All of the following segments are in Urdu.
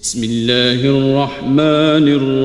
بسم اللہ الرحمن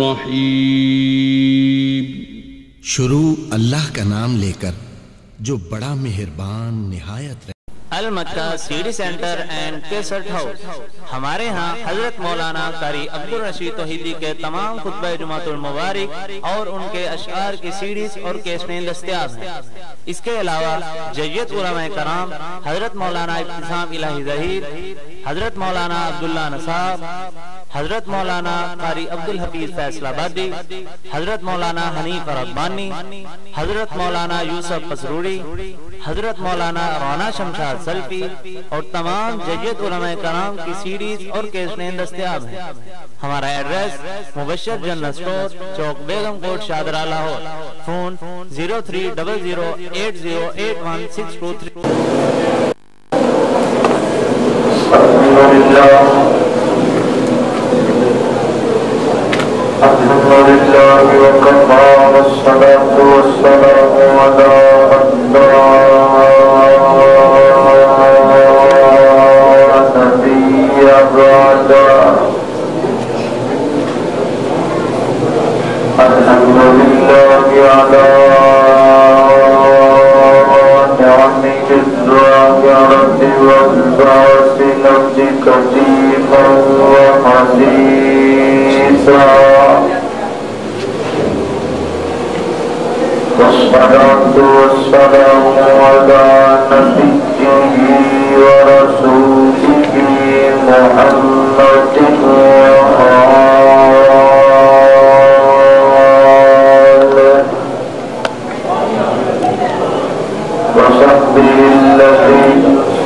الرحیم۔ شروع اللہ کا نام لے کر جو بڑا مہربان نہایت Al Makkah C D centre and cassette house. ہمارے ہاں حضرت مولانا قاری عبدالرشید توحیدی کے تمام خطبہ جمعۃ المبارک اور ان کے اشعار کی سیڈیز اور کیسٹیں دستیاب ہیں۔ اس کے علاوہ جید علماء کرام حضرت مولانا ابتسام الہی ظہیر، حضرت مولانا عبداللہ نصاب، حضرت مولانا قاری عبدالحفیظ فیصل آبادی، حضرت مولانا حنیف ربانی، حضرت مولانا یوسف پسروڑی، حضرت مولانا رانا شمشاد سلفی اور تمام جید علماء کرام کی سیڈیز اور کیسٹیں دستیاب ہیں۔ ہمارا ایڈریس مبشر جنرل سٹور، چوک بیگم کوٹ شادرہ لاہور۔ فون 0300808162 الحمدللہ وکفا والصلاة والسلام علی نبی بعد۔ الحمدللہ علی نعمه الظاهرة والباطنة قديما وحديثا، والصلاة والسلام على نبيه ورسوله محمد وآله وصحبه الذين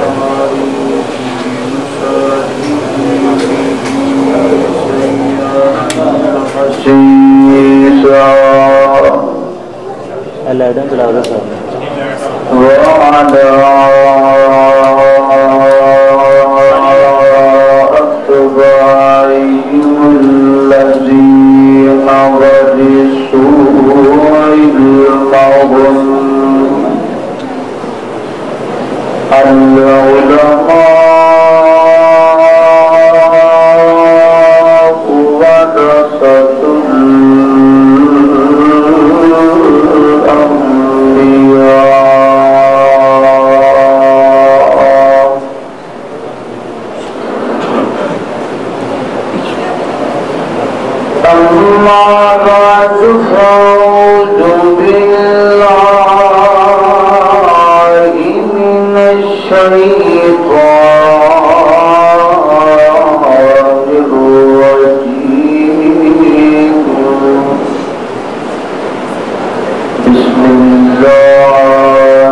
وعلى أتباعهم الذين ورثوا علمهم العلماء ورثة أما بعد فأعوذ بالله من الشيطان الرجيم، بسم الله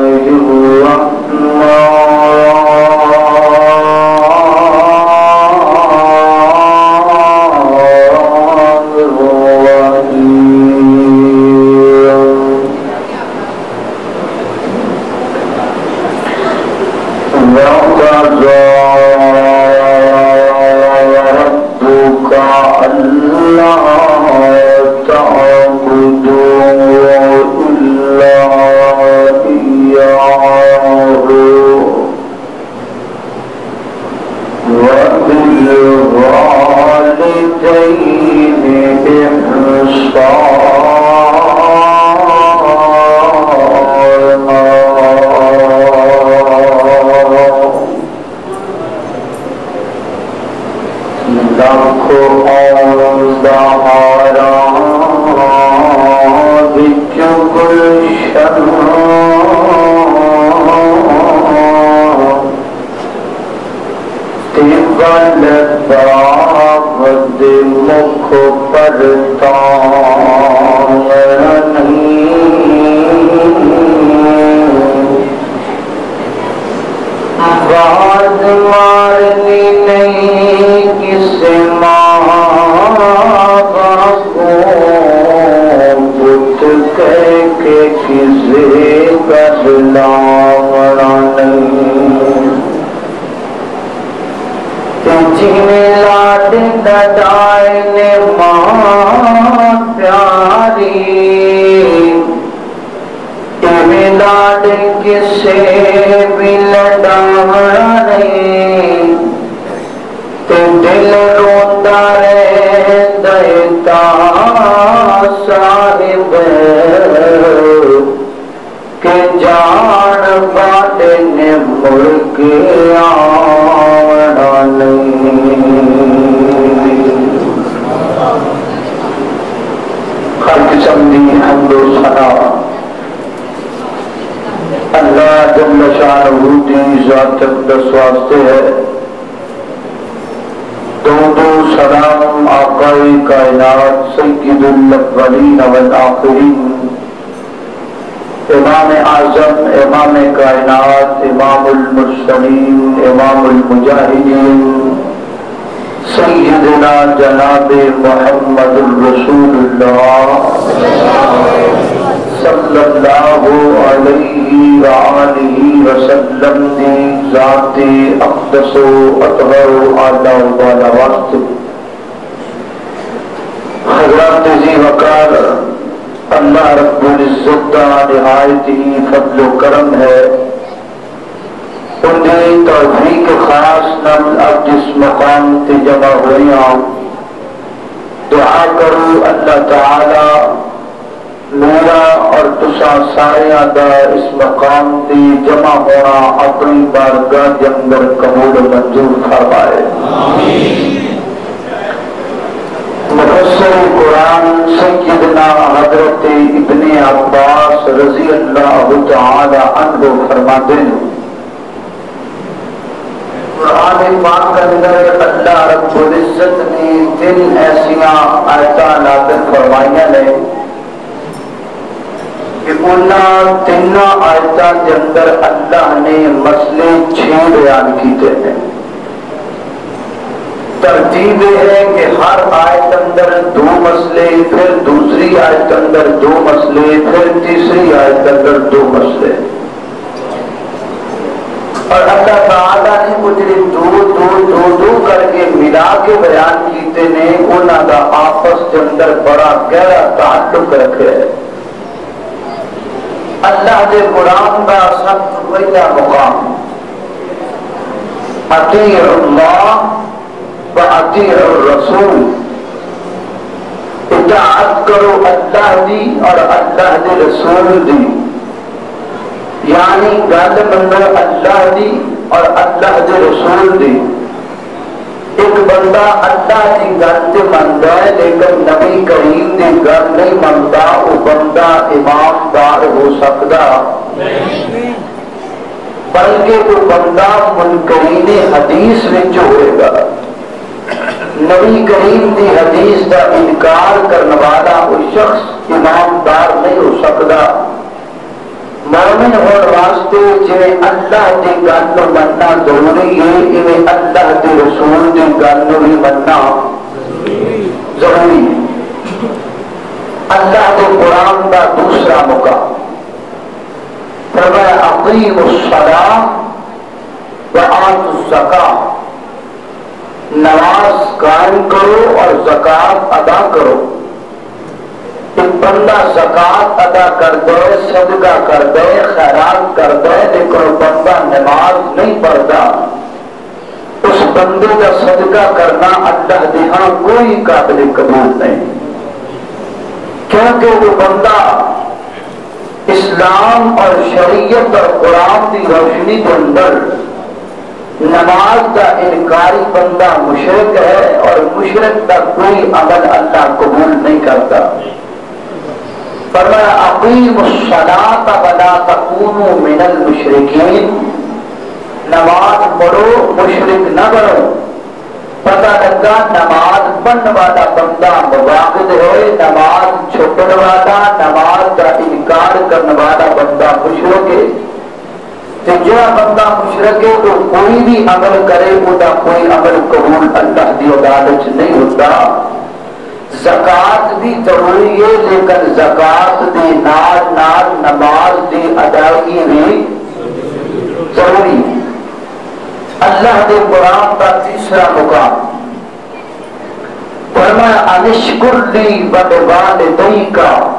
دل روتا جان والے نے مڑ کے آنا نہیں۔ ہر قسم دی حمد و ثنا اللہ جل شانہ دی ذات اقدس واسطے ہے۔ درود و سلام آقائے کائنات سید الاولین والآخرین امام اعظم امام کائنات امام المرسلین امام المجاہدین سیدنا جناب محمد الرسول اللہ صلی اللہ علیہ وآلہ وسلم دی ذات اقدس و اطہر و اعلی و بالا واسطے حضرات ذی وقار اللہ رب العزت کا نہایت ہی فضل و کرم ہے۔ انہیں توفیق خاص نم اب جس مقام تے جمع ہوئی ہوں دعا کرو اللہ تعالی میرا اور تسا سارے دا اس مقام تے جمع ہونا اپنی بارگاہ کے اندر قبول و منظور فرمائے۔ مفسر قرآن سیدنا حضرت ابن عباس رضی اللہ تعالی عنہ فرماتے ہیں قرآن پاک کے اندر اللہ رب العزت نے تین ایسیاں آیتاں نازل فرمائیاں نے کہ انہاں تینوں آیتاں کے اندر اللہ نے مسئلے 6 بیان کیتے ہیں۔ ترتیب ہے کہ ہر آیت اندر 2 مسئلے، پھر دوسری آیت اندر 2 مسئلے، پھر تیسری آیت اندر 2 مسئلے، اور اللہ تعالیٰ نے کچھ دو کر کے ملا کے بیان کیتے نے انہاں دا آپس کے اندر بڑا گہرا تعلق رکھے ہے۔ اللہ دے قرآن کا سب سے پہلا مقام اطیع اللہ وَأَطِيعُ الرَّسُولِ، اطاعت کرو اللہ دی اور اللہ دے رسول دی، یعنی گل منو اللہ دی اور اللہ دے رسول دی۔ ایک بندہ اللہ دی گل تے مندا ہے لیکن نبی کریم دی گل نہیں مندا، وہ بندہ ایماندار ہو سکدا بلکہ وہ بندہ منکرین حدیث وچ ہوئے گا۔ نبی کریم دی حدیث کا انکار کرنے والا وہ شخص ایماندار نہیں ہو سکتا۔ مومن ہونے واسطے جویں اللہ دی گل نوں مننا ضروری ہے، ایویں اللہ دے رسول دی گل نوں بھی مننا ضروری ہے۔ اللہ دے قرآن کا دوسرا مقام فرمایا اقیموا الصلاۃ وآتوا الزکاۃ، نماز قائم کرو اور زکوٰۃ ادا کرو۔ ایک بندہ زکوٰۃ ادا کر دے، صدقہ کر دے، خیرات کر دے، لیکن وہ بندہ نماز نہیں پڑھتا، اس بندے کا صدقہ کرنا اللہ دے ہاں کوئی قابل قبول نہیں، کیونکہ وہ بندہ اسلام اور شریعت اور قرآن کی روشنی کے اندر نماز کا انکاری بندہ مشرک ہے، اور مشرک کا کوئی عمل اللہ قبول نہیں کرتا۔ فرمایا اقیموا الصلاۃ ولا تکونوا من المشرکین، نماز پڑھو مشرک نہ بنو۔ پتہ لگا نماز پڑھنے والا بندہ مباغض ہے، نماز چھوڑنے والا، نماز کا انکار کرنے والا بندہ مشرک ہے۔ جو بندہ مشرک ہے تو کوئی بھی عمل کرے وہ کوئی عمل قبول اللہ دی عدالت نہیں ہوتا۔ زکوٰۃ بھی ضروری ہے لیکن زکوٰۃ دی نال نال نماز دی ادائیگی بھی ضروری ہے۔ اللہ دے قرآن کا تیسرا مقام فرمایا انشکر لی ولوالدیک،